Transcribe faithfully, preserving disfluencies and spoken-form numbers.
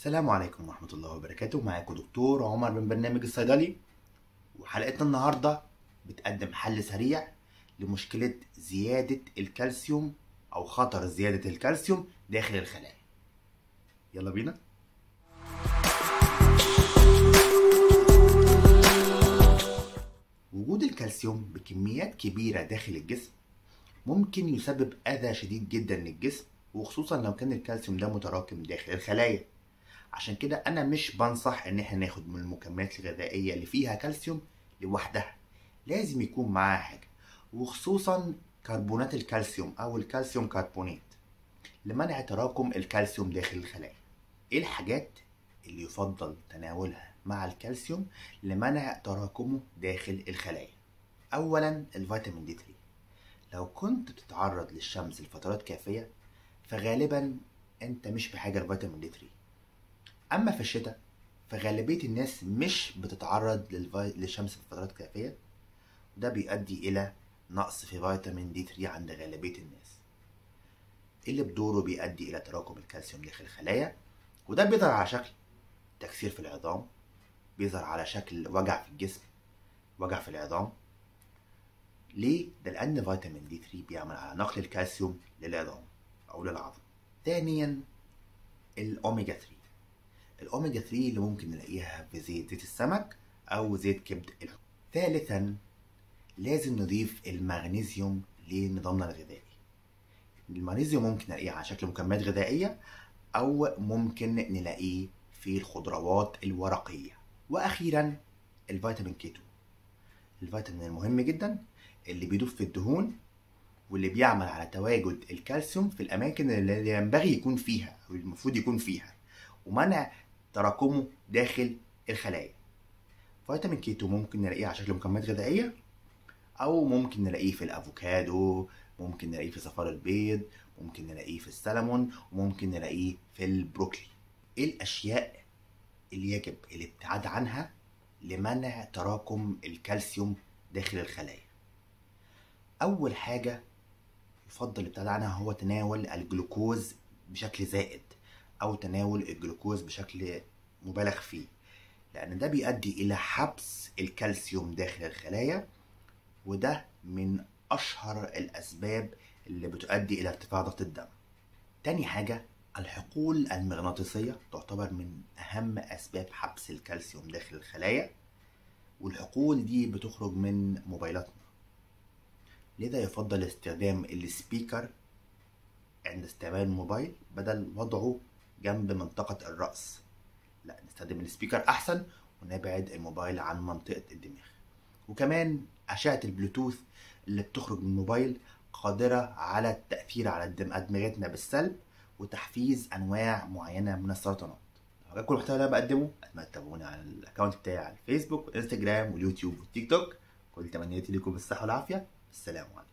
السلام عليكم ورحمة الله وبركاته. معاكم دكتور عمر من برنامج الصيدلي، وحلقتنا النهاردة بتقدم حل سريع لمشكلة زيادة الكالسيوم أو خطر زيادة الكالسيوم داخل الخلايا. يلا بينا. وجود الكالسيوم بكميات كبيرة داخل الجسم ممكن يسبب أذى شديد جدا للجسم، وخصوصا لو كان الكالسيوم ده متراكم داخل الخلايا. عشان كده انا مش بنصح ان احنا ناخد من المكملات الغذائيه اللي فيها كالسيوم لوحدها، لازم يكون معاها حاجه، وخصوصا كربونات الكالسيوم او الكالسيوم كربونات لمنع تراكم الكالسيوم داخل الخلايا. ايه الحاجات اللي يفضل تناولها مع الكالسيوم لمنع تراكمه داخل الخلايا؟ اولا الفيتامين دي ثلاثة. لو كنت بتتعرض للشمس لفترات كافيه فغالبا انت مش بحاجه لفيتامين دي ثلاثة. اما في الشتاء فغالبية الناس مش بتتعرض للفي... للشمس بفترات كافية، وده بيؤدي الى نقص في فيتامين دي ثلاثة عند غالبية الناس، اللي بدوره بيؤدي الى تراكم الكالسيوم داخل الخلايا، وده بيظهر على شكل تكسير في العظام، بيظهر على شكل وجع في الجسم، وجع في العظام. ليه؟ ده لان فيتامين دي ثلاثة بيعمل على نقل الكالسيوم للعظام او للعظم. ثانيا الاوميجا ثلاثة. الاوميجا ثلاثة اللي ممكن نلاقيها في زيت زيت السمك او زيت كبد الحوت. ثالثا لازم نضيف المغنيسيوم لنظامنا الغذائي. المغنيسيوم ممكن نلاقيه على شكل مكملات غذائيه او ممكن نلاقيه في الخضروات الورقيه. واخيرا الفيتامين كي اتنين، الفيتامين المهم جدا اللي بيدوب في الدهون واللي بيعمل على تواجد الكالسيوم في الاماكن اللي ينبغي يكون فيها او المفروض يكون فيها، ومنع تراكمه داخل الخلايا. فيتامين كي اتنين ممكن نلاقيه على شكل مكملات غذائيه او ممكن نلاقيه في الافوكادو، ممكن نلاقيه في صفار البيض، ممكن نلاقيه في السلمون، وممكن نلاقيه في البروكلي. ايه الاشياء اللي يجب الابتعاد عنها لمنع تراكم الكالسيوم داخل الخلايا؟ اول حاجه يفضل الابتعاد عنها هو تناول الجلوكوز بشكل زائد او تناول الجلوكوز بشكل مبالغ فيه، لان ده بيؤدي الى حبس الكالسيوم داخل الخلايا، وده من اشهر الاسباب اللي بتؤدي الى ارتفاع ضغط الدم. تاني حاجة الحقول المغناطيسية تعتبر من اهم اسباب حبس الكالسيوم داخل الخلايا، والحقول دي بتخرج من موبايلاتنا، لذا يفضل استخدام السبيكر عند استعمال الموبايل بدل وضعه جنب منطقة الرأس. لا، نستخدم السبيكر أحسن ونبعد الموبايل عن منطقة الدماغ. وكمان أشعة البلوتوث اللي بتخرج من الموبايل قادرة على التأثير على أدمغتنا بالسلب وتحفيز أنواع معينة من السرطانات. لو عجبكم المحتوى اللي أنا بقدمه أتمنى تتابعوني على الأكونت بتاعي على الفيسبوك والإنستجرام واليوتيوب والتيك توك. كل تمنياتي لكم بالصحة والعافية. السلام عليكم.